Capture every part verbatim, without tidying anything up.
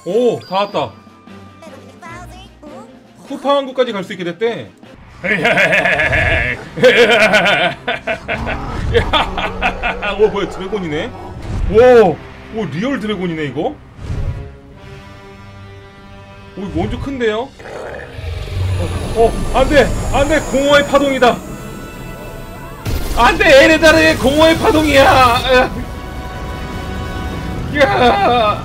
오, 다 왔다. 쿠파 왕국까지 갈 수 있게 됐대. 오, 뭐야, 드래곤이네. 와, 오, 리얼 드래곤이네 이거. 오, 이거 완전 큰데요? 어, 어, 안돼, 안돼, 공허의 파동이다. 안돼, 에레다르의 공허의 파동이야. 야,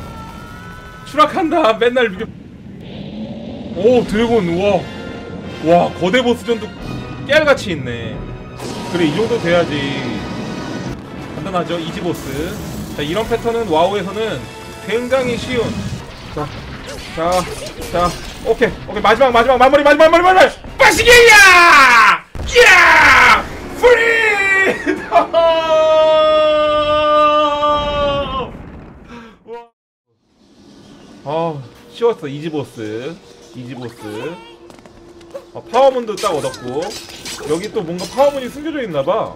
추락한다. 맨날 이게. 오, 드래곤. 우와, 와, 거대 보스전도 깨알같이 있네. 그래, 이 정도 돼야지 간단하죠. 이지보스. 자, 이런 패턴은 와우에서는 굉장히 쉬운. 자, 자, 자, 오케이, 오케이, 마지막, 마지막, 마무리, 마지막, 마무리, 마무리, 빠시게야! 야! 프리덤! 아, 쉬웠어. 이지보스, 이지보스. 어, 파워문도 딱 얻었고, 여기 또 뭔가 파워문이 숨겨져 있나봐.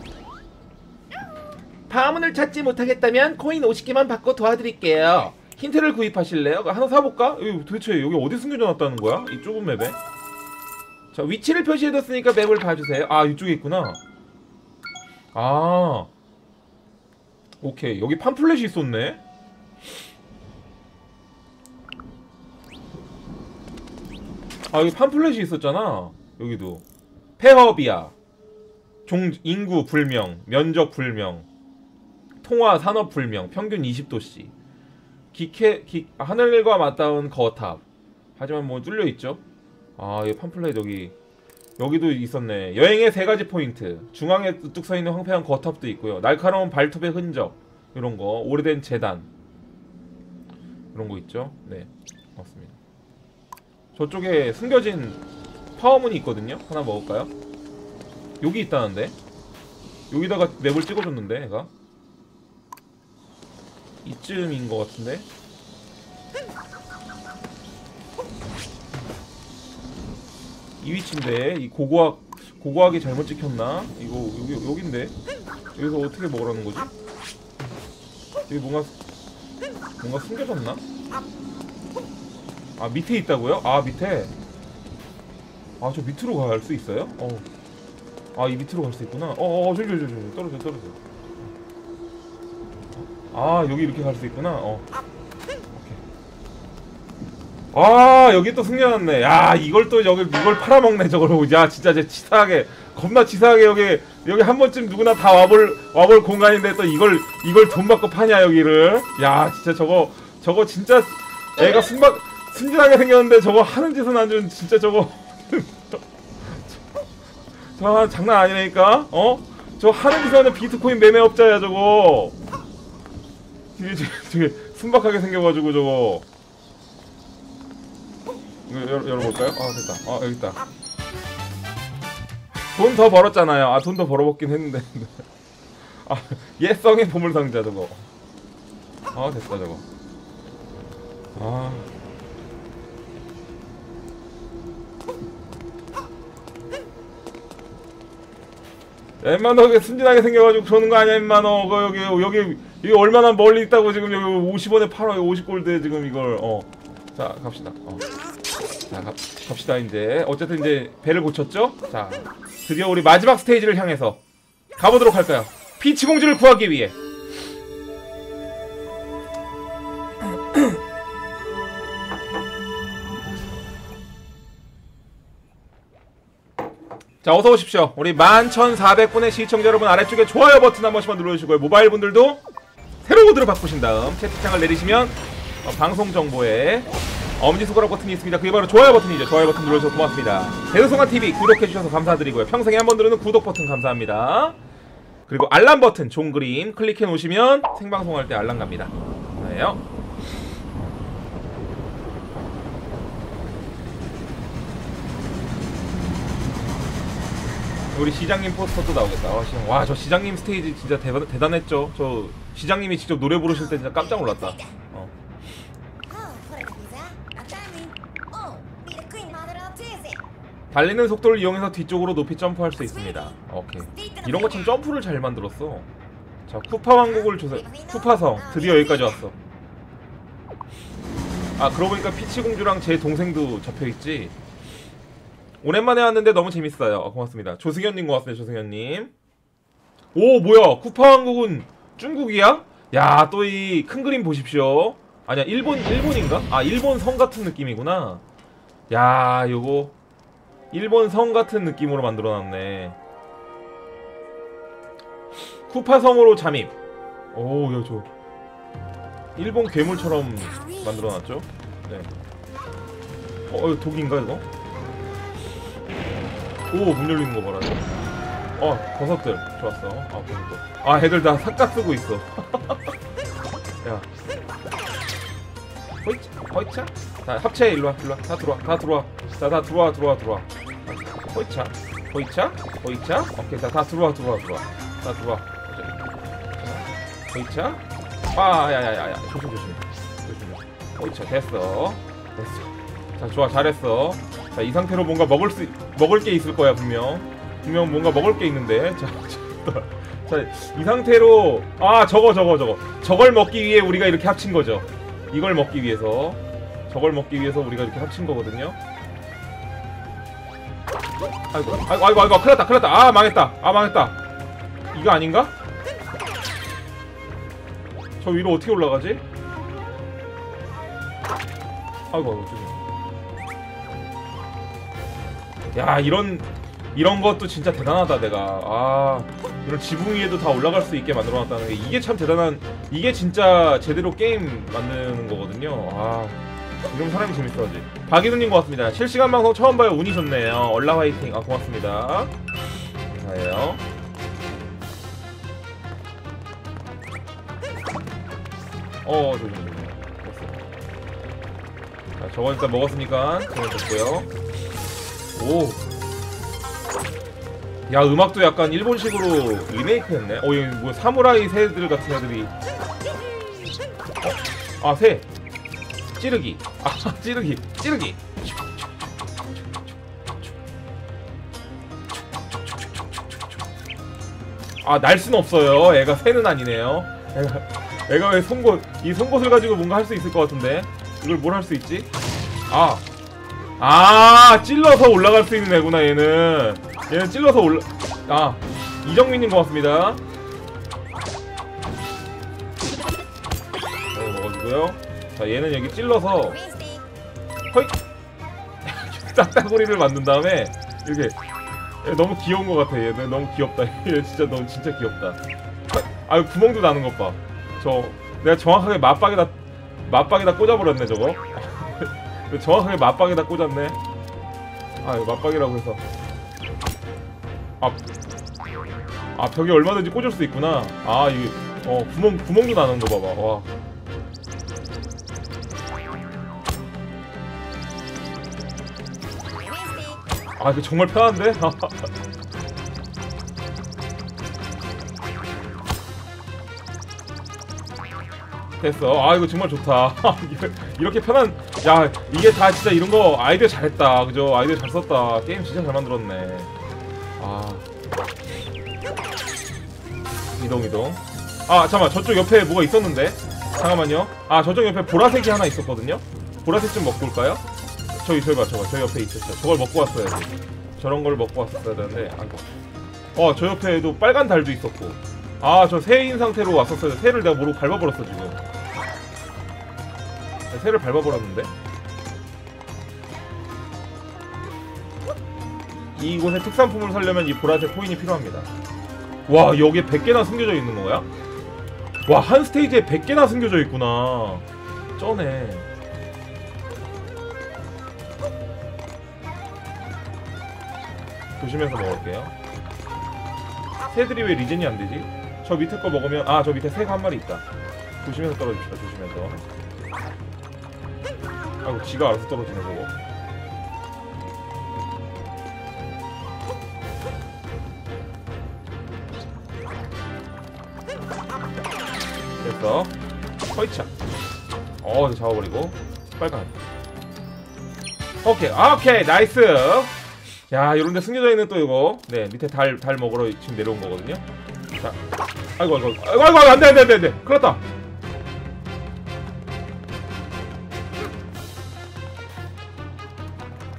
파워문을 찾지 못하겠다면 코인 오십 개만 받고 도와드릴게요. 힌트를 구입하실래요? 하나 사볼까? 여기 도대체 여기 어디 숨겨져 놨다는 거야? 이 좁은 맵에? 자, 위치를 표시해뒀으니까 맵을 봐주세요. 아, 이쪽에 있구나. 아, 오케이. 여기 팜플렛이 있었네. 아, 여기 팜플렛이 있었잖아. 여기도 폐허비아, 종 인구 불명, 면적 불명, 통화 산업 불명, 평균 이십 도씨, 기캐 기 하늘과 맞닿은 거탑. 하지만 뭐 뚫려 있죠. 아, 이 팜플렛 여기 여기도 있었네. 여행의 세 가지 포인트. 중앙에 우뚝 서 있는 황폐한 거탑도 있고요. 날카로운 발톱의 흔적, 이런 거, 오래된 재단, 이런 거 있죠. 네, 맞습니다. 저쪽에 숨겨진 파워문이 있거든요. 하나 먹을까요? 여기 있다는데? 여기다가 맵을 찍어줬는데, 얘가? 이쯤인 것 같은데? 이 위치인데, 이 고고학, 고고학이 잘못 찍혔나? 이거, 여기, 여긴데? 여기서 어떻게 먹으라는 거지? 여기 뭔가, 뭔가 숨겨졌나? 아, 밑에 있다고요? 아, 밑에. 아, 저 밑으로 갈 수 있어요? 어. 아, 이 밑으로 갈 수 있구나. 어어, 어, 저기, 저기, 저기, 떨어져, 떨어져. 아, 여기 이렇게 갈 수 있구나. 어. 오케이. 아, 여기 또 숨겨놨네. 야, 이걸 또 여기 이걸 팔아먹네, 저걸. 야, 진짜 제 치사하게, 겁나 치사하게 여기 여기 한 번쯤 누구나 다 와볼 와볼 공간인데 또 이걸 이걸 돈 받고 파냐, 여기를. 야, 진짜 저거 저거 진짜 애가 순박 순진하게 생겼는데 저거 하는 짓은 아주 진짜 저거. 저 장난 아니라니까. 어? 저 하는 짓은 아주 비트코인 매매업자야, 저거. 되게, 되게 순박하게 생겨가지고 저거. 이거 열, 열어볼까요? 아, 됐다. 아, 여기 있다. 돈 더 벌었잖아요. 아, 돈 더 벌어먹긴 했는데. 아, 예성의 보물상자 저거. 아, 됐다 저거. 아, 야, 임마 너 순진하게 생겨가지고 그러는 거 아니야, 임마 너. 그 여기 여기 여기 얼마나 멀리 있다고 지금. 여기 오십 원에 팔아. 오십 골드에 지금 이걸. 어. 자, 갑시다. 어. 자, 가, 갑시다 이제. 어쨌든 이제 배를 고쳤죠? 자, 드디어 우리 마지막 스테이지를 향해서 가보도록 할까요? 피치 공주를 구하기 위해. 자, 어서 오십시오. 우리 만 천사백 분의 시청자 여러분, 아래쪽에 좋아요 버튼 한 번씩만 눌러주시고요. 모바일 분들도 새로 코드를 바꾸신 다음 채팅창을 내리시면 어, 방송 정보에 엄지손가락 버튼이 있습니다. 그게 바로 좋아요 버튼이죠. 좋아요 버튼 눌러주셔서 고맙습니다. 대도송환티비 구독해주셔서 감사드리고요. 평생에 한 번 누르는 구독 버튼 감사합니다. 그리고 알람 버튼 종그림 클릭해 놓으시면 생방송할 때 알람 갑니다. 네요. 우리 시장님 포스터도 나오겠다. 와, 저 시장님 스테이지 진짜 대단, 대단했죠. 저 시장님이 직접 노래 부르실 때 진짜 깜짝 놀랐다. 어. 달리는 속도를 이용해서 뒤쪽으로 높이 점프할 수 있습니다. 오케이. 이런 거 참 점프를 잘 만들었어. 자, 쿠파 왕국을 조사. 쿠파성 드디어 여기까지 왔어. 아 그러고 보니까 피치공주랑 제 동생도 접혀있지. 오랜만에 왔는데 너무 재밌어요. 어, 고맙습니다. 조승현님 고맙습니다. 조승현님. 오 뭐야 쿠파왕국은 중국이야? 야 또 이 큰 그림 보십시오. 아니야 일본 일본인가? 아 일본 성 같은 느낌이구나. 야 요거 일본 성 같은 느낌으로 만들어놨네. 쿠파성으로 잠입. 오 야 저 일본 괴물처럼 만들어놨죠? 네. 어 이거 독인가 이거? 오 문 열리는 거 봐라 이거. 어 버섯들 좋았어. 아 버섯들. 아 애들 다 삭가 쓰고 있어. 야 호이차 호이차. 자 합체 일로와 일로와 다 들어와 다 들어와. 자 다 들어와 들어와 들어와. 호이차 호이차 호이차. 오케이 자 다 들어와 들어와 들어와. 다 들어와. 호이차. 아 야야야야 조심 조심 조심. 호이차 됐어 됐어. 자 좋아 잘했어. 자 이 상태로 뭔가 먹을 수 먹을 게 있을 거야 분명. 분명 뭔가 먹을 게 있는데. 자, 자 이 상태로 아 저거 저거 저거 저걸 먹기 위해 우리가 이렇게 합친 거죠. 이걸 먹기 위해서 저걸 먹기 위해서 우리가 이렇게 합친 거거든요. 아이고 아이고 아이고 아이고 큰일났다 큰일났다. 아 망했다 아 망했다. 이거 아닌가? 저 위로 어떻게 올라가지? 아이고 아이고 조심. 야 이런 이런 것도 진짜 대단하다 내가. 아 이런 지붕 위에도 다 올라갈 수 있게 만들어놨다는 게 이게 참 대단한. 이게 진짜 제대로 게임 만드는 거거든요. 아 이런 사람이 재밌어하지. 박이누님 고맙습니다. 실시간 방송 처음 봐요. 운이 좋네요. 얼라 화이팅. 아 고맙습니다. 감사해요. 어 조심 조심. 자 저거 일단 먹었으니까 저거 됐고요. 오. 야 음악도 약간 일본식으로 리메이크했네. 어 여기 뭐 사무라이 새들 같은 애들이. 어? 아 새. 찌르기. 아 찌르기. 찌르기. 아 날 순 없어요. 애가 새는 아니네요. 애가 애가 왜 송곳 이 송곳을 가지고 뭔가 할 수 있을 것 같은데 이걸 뭘 할 수 있지? 아. 아 찔러서 올라갈 수 있는 애구나 얘는. 얘는 찔러서 올라. 아 이정민님 고맙습니다. 네 먹어주고요. 자 얘는 여기 찔러서 허이 딱따구리를 만든 다음에 이렇게. 얘 너무 귀여운 것 같아. 얘는 너무 귀엽다. 얘 진짜 너무 진짜 귀엽다. 아유 구멍도 나는 것 봐. 저 내가 정확하게 맞박에다 맞박에다 꽂아버렸네 저거. 정확하게 맞박에다 꽂았네. 아 이거 맞박이라고 해서. 아, 아 벽에 얼마든지 꽂을 수 있구나. 아 이게 어 구멍 구멍도 나는 거 봐봐. 와. 아 이거 정말 편한데? 됐어. 아 이거 정말 좋다. 이렇게 편한. 야 이게 다 진짜 이런 거 아이디어 잘했다. 그죠? 아이디어 잘 썼다. 게임 진짜 잘 만들었네. 아 이동 이동. 아 잠깐만 저쪽 옆에 뭐가 있었는데. 잠깐만요. 아 저쪽 옆에 보라색이 하나 있었거든요. 보라색 좀 먹고 올까요? 저기 저기 봐 저거 저 옆에 있었죠. 저걸 먹고 왔어야지. 저런 걸 먹고 왔었어야 되는데. 아이고. 어 저 옆에도 빨간 달도 있었고. 아 저 새인 상태로 왔었어요. 새를 내가 모르고 밟아버렸어 지금. 새를 밟아버렸는데. 이곳에 특산품을 사려면 이 보라색 코인이 필요합니다. 와 여기에 백 개나 숨겨져 있는 거야? 와 한 스테이지에 백 개나 숨겨져 있구나. 쩌네. 조심해서 먹을게요. 새들이 왜 리젠이 안 되지? 저 밑에 거 먹으면. 아 저 밑에 새가 한 마리 있다. 조심해서 떨어집시다. 조심해서. 아이고 지가 알아서 떨어지네 그거. 됐어. 허이차. 어 이거 잡아버리고. 빨간. 오케이 오케이 나이스. 야 요런데 숨겨져 있는 또 이거. 네 밑에 달 달 먹으러 지금 내려온 거거든요. 자 아이고 아이고 아이고 아이고 안돼 안돼 안돼 안돼 큰일 났다.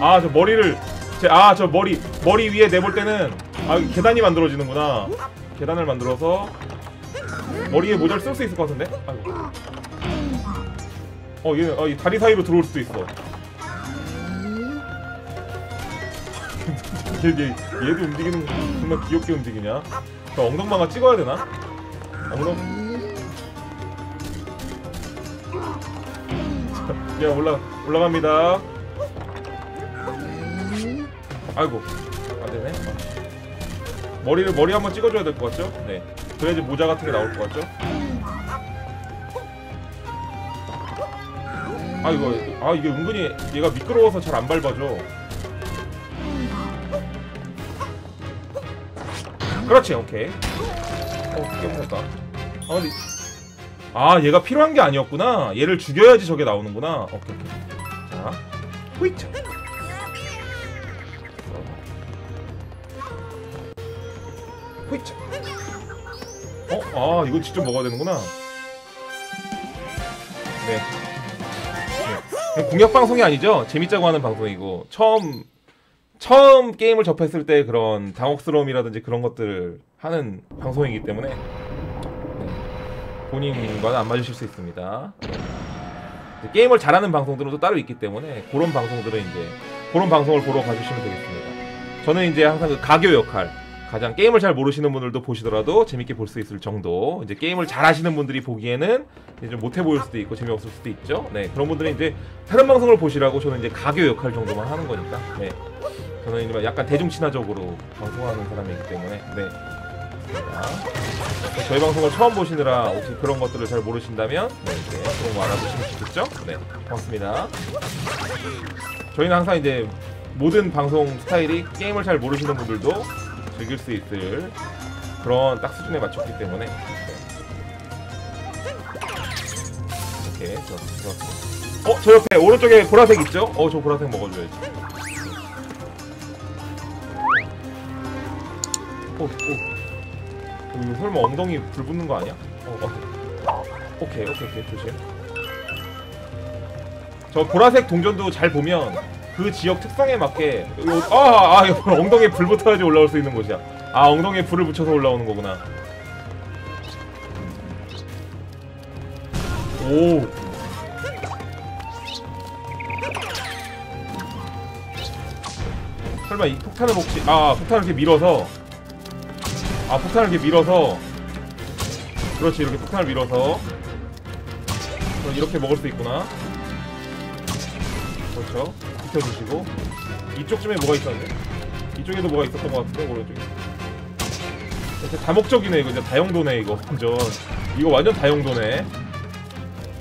아 저 머리를 제 아 저 머리 머리 위에 내볼 때는 아 계단이 만들어지는구나. 계단을 만들어서 머리에 모자를 쓸 수 있을 것 같은데? 아이고. 어 얘는 어, 이 다리 사이로 들어올 수도 있어. 얘, 얘, 얘도 움직이는 정말 귀엽게 움직이냐? 저 엉덩방아 찍어야 되나? 엉덩 야 올라 올라갑니다. 아이고 안되네. 머리를 머리 한번 찍어줘야 될 것 같죠? 네. 그래야지 모자 같은 게 나올 것 같죠? 아 이거 아 이게 은근히 얘가 미끄러워서 잘 안 밟아줘. 그렇지 오케이. 어 깨물었다. 아 근데 아 얘가 필요한 게 아니었구나. 얘를 죽여야지 저게 나오는구나. 오케이 오케이. 자 후이차. 후이차. 어? 아 이거 직접 먹어야 되는구나. 네. 네. 공약 방송이 아니죠? 재밌자고 하는 방송이고 처음 처음 게임을 접했을 때 그런 당혹스러움이라든지 그런 것들을 하는 방송이기 때문에 네. 본인과는 안 맞으실 수 있습니다. 네. 게임을 잘하는 방송들은 또 따로 있기 때문에 그런 방송들은 이제 그런 방송을 보러 가주시면 되겠습니다. 저는 이제 항상 그 가교 역할, 가장 게임을 잘 모르시는 분들도 보시더라도 재밌게 볼 수 있을 정도, 이제 게임을 잘 하시는 분들이 보기에는 이제 좀 못해 보일 수도 있고 재미없을 수도 있죠. 네, 그런 분들은 이제 다른 방송을 보시라고 저는 이제 가교 역할 정도만 하는 거니까. 네, 저는 이제 약간 대중 친화적으로 방송하는 사람이기 때문에. 네, 자, 저희 방송을 처음 보시느라 혹시 그런 것들을 잘 모르신다면 네, 이제 그런 거 알아보시면 좋겠죠. 네, 고맙습니다. 저희는 항상 이제 모든 방송 스타일이 게임을 잘 모르시는 분들도 즐길 수 있을 그런 딱 수준에 맞췄기 때문에. 네. 오케이, 좋았어, 좋았어. 어, 저 옆에 오른쪽에 보라색 있죠? 어, 저 보라색 먹어줘야지. 오, 오. 이거 설마 엉덩이 불 붙는 거 아니야? 어, 어. 오케이, 오케이, 오케이, 조심. 저 보라색 동전도 잘 보면 그 지역 특성에 맞게 아, 아, 아 이거 엉덩이에 불 붙어야지 올라올 수 있는 곳이야. 아, 엉덩이에 불을 붙여서 올라오는 거구나. 오. 설마 이 폭탄을 혹시 아 폭탄을 이렇게 밀어서 아 폭탄을 이렇게 밀어서 그렇지 이렇게 폭탄을 밀어서 이렇게 먹을 수 있구나. 그렇죠. 비켜주시고 이쪽쯤에 뭐가 있었는데 이쪽에도 뭐가 있었던 것 같은데 오른쪽에. 다목적이네 이거. 진짜 다용도네 이거 완전. 이거 완전 다용도네.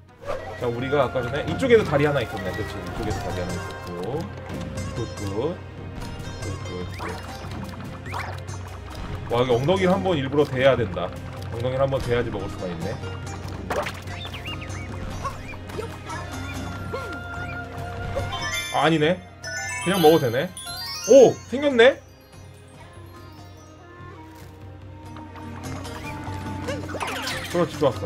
자, 우리가 아까 전에 이쪽에도 다리 하나 있었네. 그렇지, 이쪽에도 다리 하나 있었고. 굿굿 굿굿. 와, 여기 엉덩이를 한번 일부러 대야 된다. 엉덩이를 한번 대야지 먹을 수가 있네. 아, 아니네. 그냥 먹어도 되네. 오! 생겼네? 그렇지, 좋았어.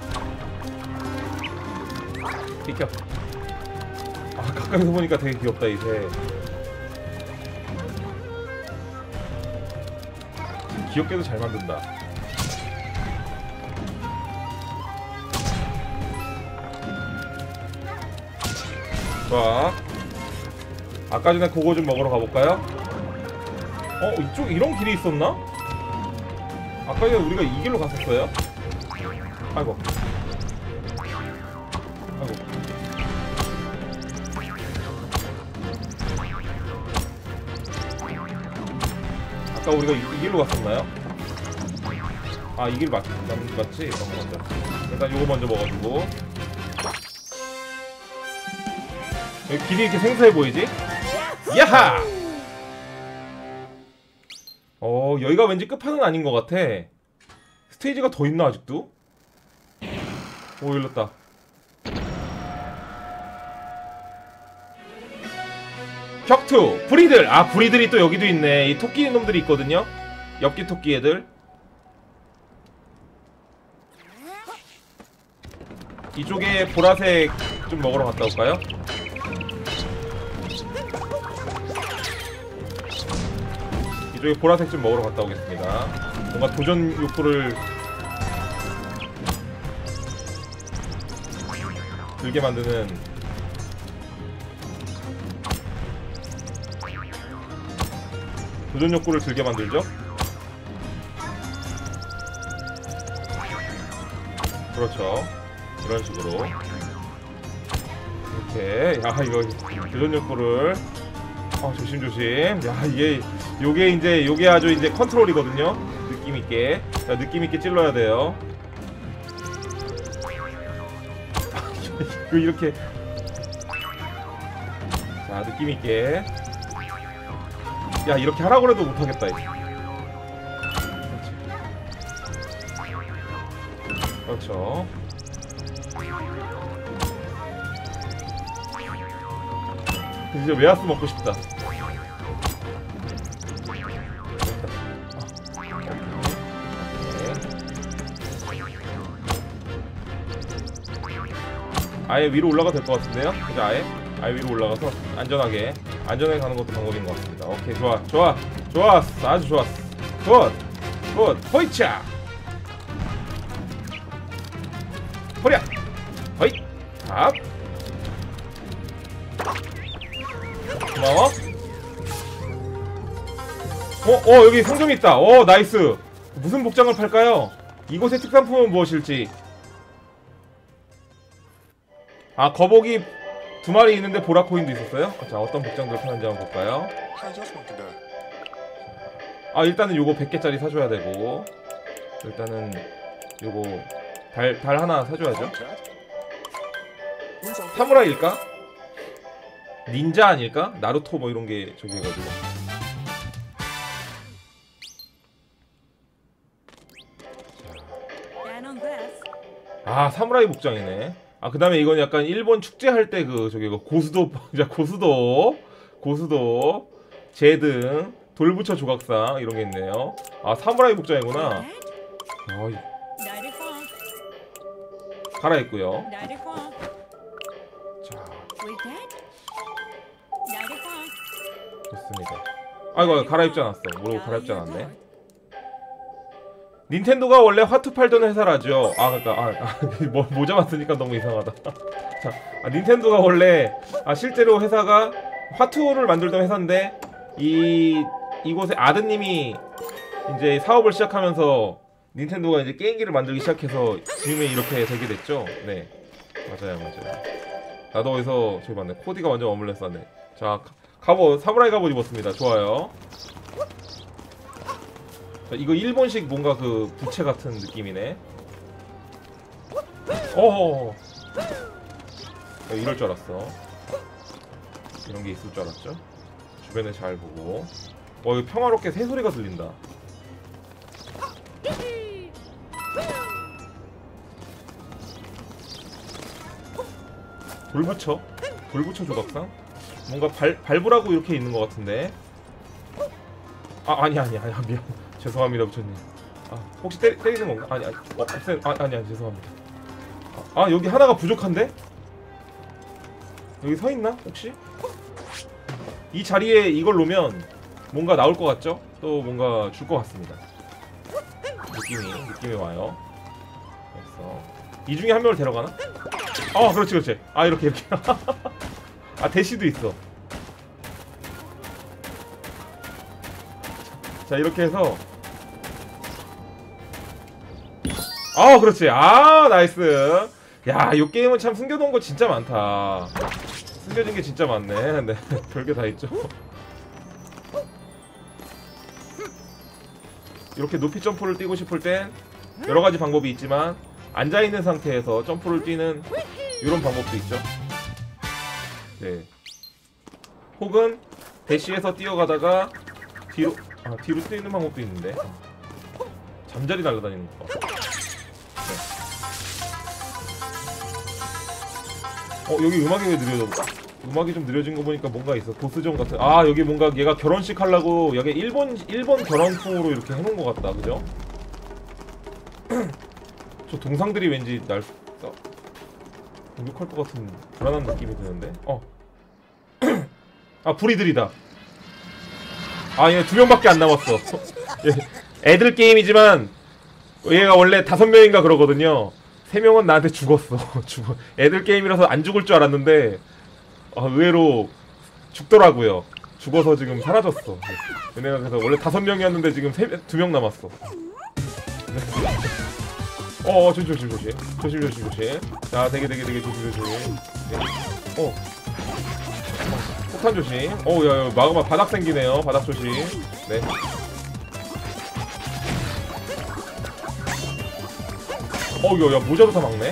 비켜. 아, 가까이서 보니까 되게 귀엽다, 이 새. 귀엽게도 잘 만든다. 좋아. 아까 전에 그거 좀 먹으러 가볼까요? 어? 이쪽 이런 길이 있었나? 아까 전에 우리가 이 길로 갔었어요? 아이고. 아이고. 아까 우리가 이, 이 길로 갔었나요? 아, 이 길 맞, 맞, 맞지? 먼저. 일단 요거 먼저 먹어주고. 여기 길이 이렇게 생소해 보이지? 야하! 어, 여기가 왠지 끝판은 아닌 것 같아. 스테이지가 더 있나, 아직도? 오, 열렸다. 격투! 브리들! 아, 브리들이 또 여기도 있네. 이 토끼 놈들이 있거든요? 엽기 토끼 애들. 이쪽에 보라색 좀 먹으러 갔다 올까요? 이쪽에 보라색 좀 먹으러 갔다 오겠습니다. 뭔가 도전 욕구를 들게 만드는 도전 욕구를 들게 만들죠? 그렇죠. 이런 식으로 이렇게. 야, 이거 도전 욕구를 아, 조심조심. 야, 이게 요게 이제 요게 아주 이제 컨트롤이거든요. 느낌 있게. 자, 느낌 있게 찔러야 돼요. 이렇게. 자, 느낌 있게. 야, 이렇게 하라고 해도 못 하겠다. 그렇죠. 이제 웨하스 먹고 싶다. 아예 위로 올라가도 될 것 같은데요? 그죠? 아예? 아예 위로 올라가서 안전하게 안전하게 가는 것도 방법인 것 같습니다. 오케이, 좋아 좋아 좋았어. 아주 좋았어. 굿! 굿! 호이차! 허리야! 허이! 탑! 고마워. 어? 어, 여기 상점이 있다. 어, 나이스. 무슨 복장을 팔까요? 이곳의 특산품은 무엇일지. 아, 거북이 두 마리 있는데 보라코인도 있었어요? 자, 어떤 복장들 파는지 한번 볼까요? 아, 일단은 요거 백 개짜리 사줘야 되고, 일단은 요거 달, 달 하나 사줘야죠. 사무라이일까? 닌자 아닐까? 나루토 뭐 이런게 저기 해가지고. 아, 사무라이 복장이네. 아, 그 다음에 이건 약간 일본 축제할 때 그 저기 고수도 고수도 고수도 제등 돌부처 조각상 이런 게 있네요. 아, 사무라이 복장이구나. 아, 갈아입고요. 자, 좋습니다. 아이고, 갈아입지 않았어. 모르고 갈아입지 않았네. 닌텐도가 원래 화투 팔던 회사라죠. 아, 그니까, 아, 아 뭐, 모자만 쓰니까 너무 이상하다. 자, 아, 닌텐도가 원래, 아, 실제로 회사가 화투를 만들던 회사인데, 이, 이곳에 아드님이 이제 사업을 시작하면서, 닌텐도가 이제 게임기를 만들기 시작해서, 지금에 이렇게 되게 됐죠. 네. 맞아요, 맞아요. 나도 어디서, 저기 봤네. 코디가 완전 어물레스 하네. 자, 갑옷, 사무라이 갑옷 입었습니다. 좋아요. 자, 이거 일본식 뭔가 그 부채 같은 느낌이네. 어허. 야, 이럴 줄 알았어. 이런 게 있을 줄 알았죠. 주변에 잘 보고. 어, 이거 평화롭게 새소리가 들린다. 돌부처? 돌부처 조각상? 뭔가 발, 발부라고 이렇게 있는 것 같은데. 아 아니 아니 아니 미안. 죄송합니다 부처님. 아 혹시 때, 때리는 건가? 아니 아니 어, 없애 아 아니 아니 죄송합니다. 아, 아 여기 하나가 부족한데? 여기 서 있나 혹시? 이 자리에 이걸 놓으면 뭔가 나올 것 같죠? 또 뭔가 줄 것 같습니다. 느낌이 느낌이 와요. 그래서 이 중에 한 명을 데려가나? 아 그렇지 그렇지. 아 이렇게 이렇게. 아 대시도 있어. 자 이렇게 해서 아 그렇지. 아 나이스. 야 이 게임은 참 숨겨놓은 거 진짜 많다. 숨겨진 게 진짜 많네. 네 별게 다 있죠. 이렇게 높이 점프를 뛰고 싶을 땐 여러 가지 방법이 있지만 앉아 있는 상태에서 점프를 뛰는 이런 방법도 있죠. 네. 혹은 대시에서 뛰어가다가 뒤로 아 뒤로 뛰는 방법도 있는데 잠자리 날아다니는 거. 네. 어 여기 음악이 왜 느려졌다? 음악이 좀 느려진 거 보니까 뭔가 있어. 보스전 같은. 아 여기 뭔가 얘가 결혼식 하려고 여기 일본 일본 결혼풍으로 이렇게 해놓은 것 같다. 그죠? 저 동상들이 왠지 날 어, 공격할 것 같은 불안한 느낌이 드는데. 어. 아 불이들이다. 아 얘 두 명밖에 안 남았어. 애들 게임이지만 얘가 원래 다섯 명인가 그러거든요. 세 명은 나한테 죽었어. 죽어. 애들 게임이라서 안 죽을 줄 알았는데. 아, 의외로 죽더라고요. 죽어서 지금 사라졌어. 얘네가 그래서 원래 다섯 명이었는데 지금 두 명 남았어. 어, 어, 조심, 조심, 조심. 조심, 조심, 조심. 자, 되게, 되게, 되게 조심, 조심. 네. 어. 폭탄 조심. 어, 야, 야, 마그마 바닥 생기네요. 바닥 조심. 네. 어, 야, 야, 모자도 다 막네.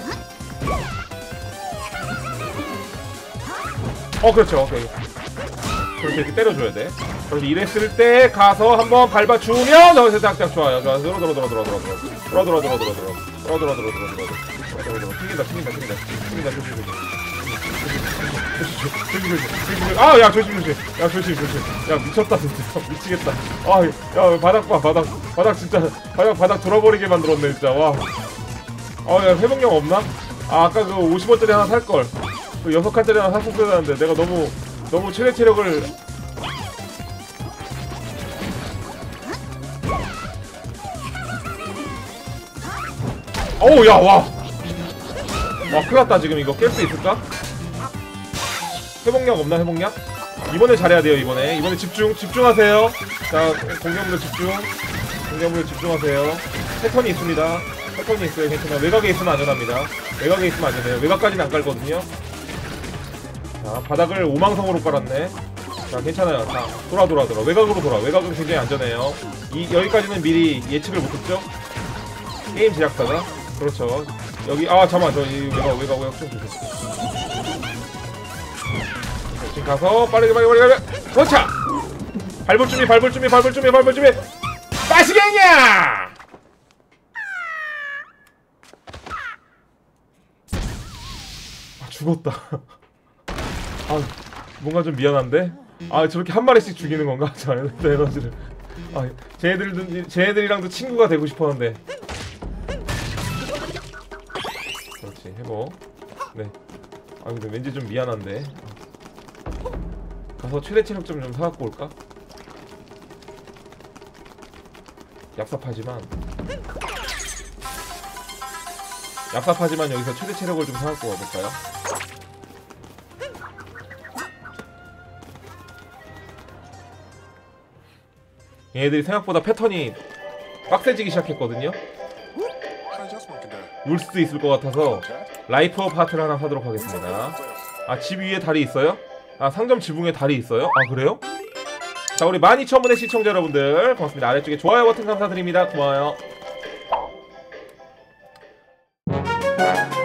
어 그렇죠. 오케이. 그렇게 이렇게 때려줘야 돼. 그래서 이랬을 때 가서 한번 밟아주면 너희들 딱딱 좋아요. 좋아. 들어 들어 들어 들어 들어 들어 들어 들어 들어 들어 들어 들어 들어 들어 들어 들어 들어 튕긴다 튕긴다 튕긴다 튕긴다 조심 조심 조심 조심 조심 아야 조심 조심 야 조심 조심 야 미쳤다 진짜 미치겠다. 아야 바닥 봐 바닥 바닥 진짜 바닥 바닥 돌아버리게 만들었네 진짜 와. 아야 회복력 없나? 아 아까 그 오십 원짜리 하나 살 걸. 그 여섯 칸짜리 하나 샀었어야 하는데 내가 너무 너무 최대 체력을 어우 야 와 와 큰일났다 지금 이거 깰 수 있을까? 회복력 없나 회복력? 이번에 잘해야 돼요 이번에 이번에 집중 집중하세요. 자 공격물에 집중 공격물에 집중하세요. 패턴이 있습니다. 패턴이 있어요. 괜찮아요. 외곽에 있으면 안전합니다. 외곽에 있으면 안전해요. 외곽까지는 안 깔거든요. 자 바닥을 오망성으로 깔았네. 자 괜찮아요. 자 돌아 돌아 돌아 외곽으로 돌아. 외곽은 굉장히 안전해요. 이 여기까지는 미리 예측을 못했죠. 게임 제작사가 그렇죠. 여기 아 잠깐만 저 이 외곽 외곽 외곽 좀 주세요. 지금 가서 빠르게 빠르게 빠르게 그렇자. 밟을 준비 밟을 준비 밟을 준비 밟을 준비 빠시갱이야. 아 죽었다. 아 뭔가 좀 미안한데? 아 저렇게 한 마리씩 죽이는 건가? 저 에너지를. 아 쟤네들도 쟤네들이랑도 친구가 되고 싶었는데. 그렇지 해보. 네. 아 근데 왠지 좀 미안한데. 가서 최대 체력점 좀 사갖고 올까? 얍삽하지만 얍삽하지만 여기서 최대 체력을 좀 사갖고 와볼까요? 얘네들이 생각보다 패턴이 빡세지기 시작했거든요? 울 수도 있을 것 같아서 라이프업 하트를 하나 사도록 하겠습니다. 아 집 위에 달이 있어요? 아 상점 지붕에 달이 있어요? 아 그래요? 자 우리 만 이천 분의 시청자 여러분들 고맙습니다. 아래쪽에 좋아요 버튼 감사드립니다. 고마워요.